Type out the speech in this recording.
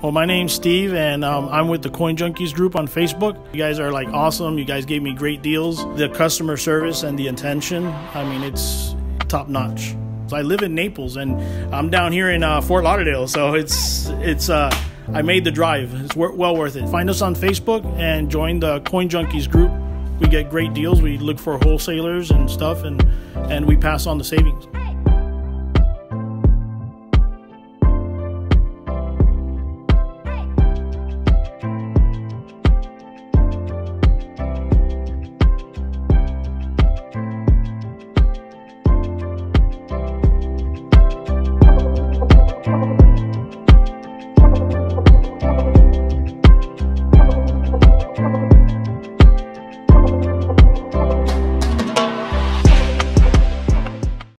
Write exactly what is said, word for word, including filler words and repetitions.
Well, my name's Steve, and um, I'm with the Coin Junkies group on Facebook. You guys are like awesome. You guys gave me great deals. The customer service and the attention, I mean, it's top notch. I live in Naples, and I'm down here in uh, Fort Lauderdale, so it's it's. Uh, I made the drive. It's well worth it. Find us on Facebook and join the Coin Junkies group. We get great deals. We look for wholesalers and stuff, and and we pass on the savings.